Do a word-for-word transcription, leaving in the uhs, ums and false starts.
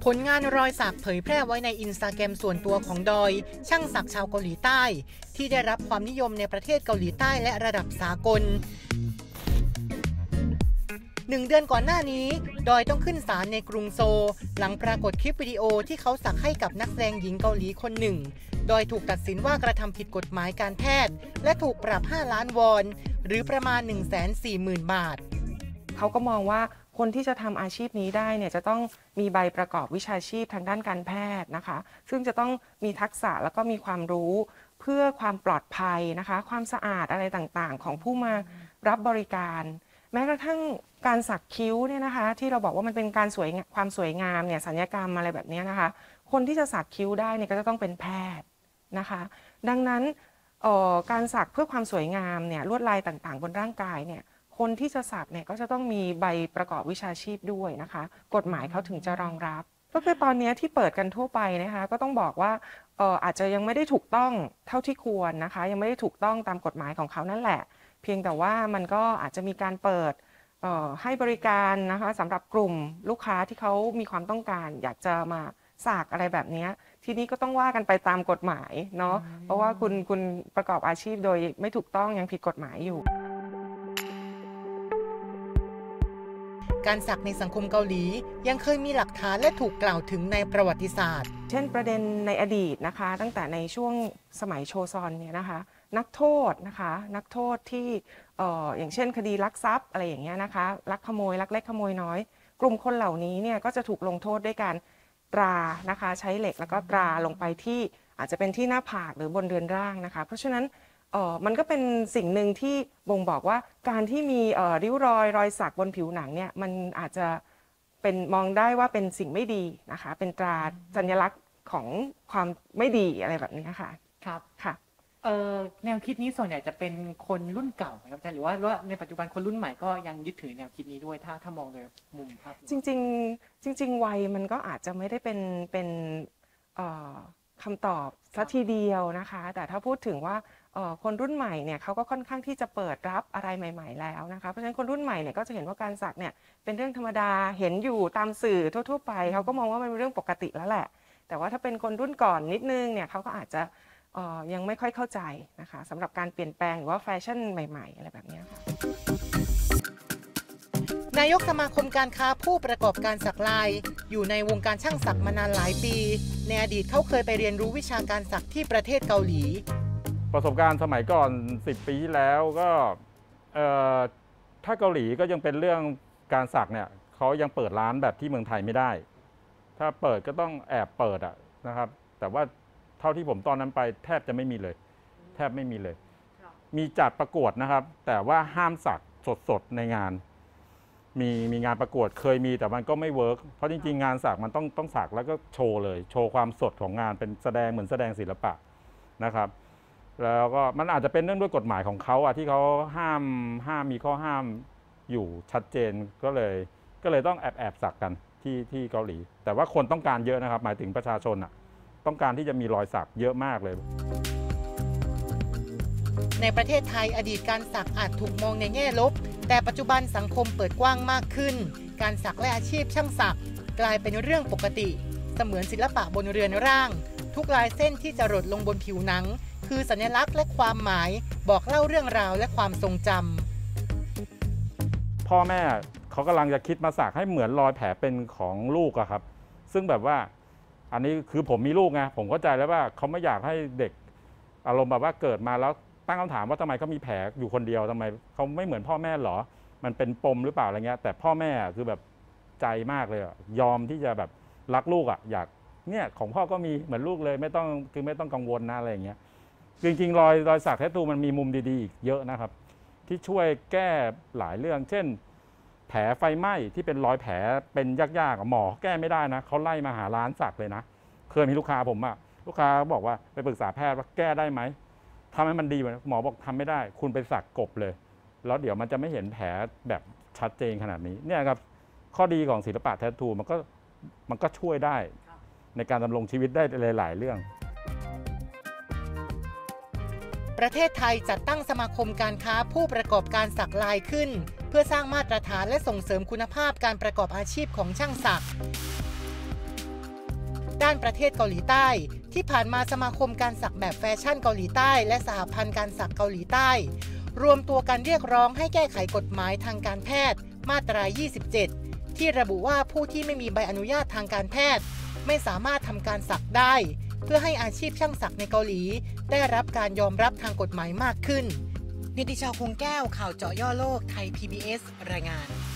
ผลงานรอยสักเผยแพร่ไว้ในอินสตาแกรมส่วนตัวของดอยช่างสักชาวเกาหลีใต้ที่ได้รับความนิยมในประเทศเกาหลีใต้และระดับสากลหนึ่งเดือนก่อนหน้านี้ดอยต้องขึ้นศาลในกรุงโซลหลังปรากฏคลิปวิดีโอที่เขาสักให้กับนักแสดงหญิงเกาหลีคนหนึ่งดอยถูกตัดสินว่ากระทำผิดกฎหมายการแพทย์และถูกปรับห้าล้านวอนหรือประมาณ หนึ่งแสนสี่หมื่น บาทเขาก็มองว่าคนที่จะทำอาชีพนี้ได้เนี่ยจะต้องมีใบประกอบวิชาชีพทางด้านการแพทย์นะคะซึ่งจะต้องมีทักษะแล้วก็มีความรู้เพื่อความปลอดภัยนะคะความสะอาดอะไรต่างๆของผู้มารับบริการแม้กระทั่งการสักคิ้วเนี่ยนะคะที่เราบอกว่ามันเป็นการสวยความสวยงามเนี่ยสัญญกรรมอะไรแบบนี้นะคะคนที่จะสักคิ้วได้เนี่ยก็จะต้องเป็นแพทย์นะคะดังนั้นการสักเพื่อความสวยงามเนี่ยลวดลายต่างๆบนร่างกายเนี่ยคนที่จะสักเนี่ยก็จะต้องมีใบประกอบวิชาชีพด้วยนะคะกฎหมายเขาถึงจะรองรับก็คือตอนนี้ที่เปิดกันทั่วไปนะคะก็ต้องบอกว่าเอ่ออาจจะยังไม่ได้ถูกต้องเท่าที่ควรนะคะยังไม่ได้ถูกต้องตามกฎหมายของเขานั่นแหละเพียงแต่ว่ามันก็อาจจะมีการเปิดเอ่อให้บริการนะคะสำหรับกลุ่มลูกค้าที่เขามีความต้องการอยากจะมาสักอะไรแบบนี้ทีนี้ก็ต้องว่ากันไปตามกฎหมายเนาะเพราะว่าคุณคุณประกอบอาชีพโดยไม่ถูกต้องยังผิดกฎหมายอยู่การสักในสังคมเกาหลียังเคยมีหลักฐานและถูกกล่าวถึงในประวัติศาสตร์เช่นประเด็นในอดีตนะคะตั้งแต่ในช่วงสมัยโชซอนเนี่ยนะคะนักโทษนะคะนักโทษที่เอ่ออย่างเช่นคดีลักทรัพย์อะไรอย่างเงี้ยนะคะลักขโมยลักเล็กขโมยน้อยกลุ่มคนเหล่านี้เนี่ยก็จะถูกลงโทษด้วยการตรานะคะใช้เหล็กแล้วก็ตราลงไปที่อาจจะเป็นที่หน้าผากหรือบนเรือนร่างนะคะเพราะฉะนั้นเอ่อมันก็เป็นสิ่งหนึ่งที่บ่งบอกว่าการที่มีเอ่อริ้วรอยรอยสักบนผิวหนังเนี่ยมันอาจจะเป็นมองได้ว่าเป็นสิ่งไม่ดีนะคะเป็นตราสัญลักษณ์ของความไม่ดีอะไรแบบนี้ค่ะครับค่ะเอ่อแนวคิดนี้ส่วนใหญ่จะเป็นคนรุ่นเก่านะครับอาจารย์หรือว่าว่าในปัจจุบันคนรุ่นใหม่ก็ยังยึดถือแนวคิดนี้ด้วยถ้าถ้ามองโดยมุมภาพจริงๆจริงๆวัยมันก็อาจจะไม่ได้เป็นเป็นเอ่อคำตอบสักทีเดียวนะคะแต่ถ้าพูดถึงว่าคนรุ่นใหม่เนี่ยเขาก็ค่อนข้างที่จะเปิดรับอะไรใหม่ๆแล้วนะคะเพราะฉะนั้นคนรุ่นใหม่เนี่ยก็จะเห็นว่าการสักเนี่ยเป็นเรื่องธรรมดาเห็นอยู่ตามสื่อทั่วๆไปเขาก็มองว่ามันเป็นเรื่องปกติแล้วแหละแต่ว่าถ้าเป็นคนรุ่นก่อนนิดนึงเนี่ยเขาก็อาจจะยังไม่ค่อยเข้าใจนะคะสำหรับการเปลี่ยนแปลงหรือว่าแฟชั่นใหม่ๆอะไรแบบนี้ค่ะนายกสมาคมการค้าผู้ประกอบการสักลายอยู่ในวงการช่างสักมานานหลายปีในอดีตเขาเคยไปเรียนรู้วิชาการสักที่ประเทศเกาหลีประสบการณ์สมัยก่อนสิบปีที่แล้วก็ถ้าเกาหลีก็ยังเป็นเรื่องการสักเนี่ยเขายังเปิดร้านแบบที่เมืองไทยไม่ได้ถ้าเปิดก็ต้องแอบเปิดอะนะครับแต่ว่าเท่าที่ผมตอนนั้นไปแทบจะไม่มีเลยแทบไม่มีเลยมีจัดประกวดนะครับแต่ว่าห้ามสักสดๆในงานมีมีงานประกวดเคยมีแต่มันก็ไม่เวิร์กเพราะจริงๆงานสักมันต้องต้องสักแล้วก็โชว์เลยโชว์ความสดของงานเป็นแสดงเหมือนแสดงศิลปะนะครับแล้วก็มันอาจจะเป็นเรื่องด้วยกฎหมายของเขาอะที่เขาห้ามห้ามมีข้อห้ามอยู่ชัดเจนก็เลยก็เลยต้องแอบแอบสักกันที่ที่เกาหลีแต่ว่าคนต้องการเยอะนะครับหมายถึงประชาชนอะต้องการที่จะมีรอยสักเยอะมากเลยในประเทศไทยอดีตการสักอาจถูกมองในแง่ลบแต่ปัจจุบันสังคมเปิดกว้างมากขึ้นการสักและอาชีพช่างสักกลายเป็นเรื่องปกติเสมือนศิลปะบนเรือนร่างทุกลายเส้นที่จะหรดลงบนผิวหนังคือสัญลักษณ์และความหมายบอกเล่าเรื่องราวและความทรงจำพ่อแม่เขากำลังจะคิดมาสักให้เหมือนรอยแผลเป็นของลูกอะครับซึ่งแบบว่าอันนี้คือผมมีลูกไงผมเข้าใจแล้วว่าเขาไม่อยากให้เด็กอารมณ์แบบว่าเกิดมาแล้วตั้งคำถามว่าทำไมเขามีแผลอยู่คนเดียวทำไมเขาไม่เหมือนพ่อแม่หรอมันเป็นปมหรือเปล่าอะไรเงี้ยแต่พ่อแม่คือแบบใจมากเลยยอมที่จะแบบรักลูกอะอยากเนี่ยของพ่อก็มีเหมือนลูกเลยไม่ต้องคือไม่ต้องกังวลนะอะไรอย่างเงี้ยจริงๆรอยรอยสักแททูมันมีมุมดีๆอีกเยอะนะครับที่ช่วยแก้หลายเรื่องเช่นแผลไฟไหม้ที่เป็นรอยแผลเป็นยากๆหมอแก้ไม่ได้นะเขาไล่มาหาร้านสักเลยนะเคยมีลูกค้าผมอะลูกค้าบอกว่าไปปรึกษาแพทย์ว่าแก้ได้ไหมทำให้มันดีหมอบอกทำไม่ได้คุณไปสักกบเลยแล้วเดี๋ยวมันจะไม่เห็นแผลแบบชัดเจนขนาดนี้เนี่ยครับข้อดีของศิลปะแททูมันก็มันก็ช่วยได้ในการดำรงชีวิตได้หลายๆเรื่องประเทศไทยจัดตั้งสมาคมการค้าผู้ประกอบการสักลายขึ้นเพื่อสร้างมาตรฐานและส่งเสริมคุณภาพการประกอบอาชีพของช่างสักด้านประเทศเกาหลีใต้ที่ผ่านมาสมาคมการสักแบบแฟชั่นเกาหลีใต้และสหพันธ์การสักเกาหลีใต้รวมตัวกันเรียกร้องให้แก้ไขกฎหมายทางการแพทย์มาตรา ยี่สิบเจ็ด ที่ระบุว่าผู้ที่ไม่มีใบอนุญาตทางการแพทย์ไม่สามารถทำการสักได้เพื่อให้อาชีพช่างสักในเกาหลีได้รับการยอมรับทางกฎหมายมากขึ้นนิติชาวคงแก้วข่าวเจาะย่อโลกไทย พี บี เอส รายงาน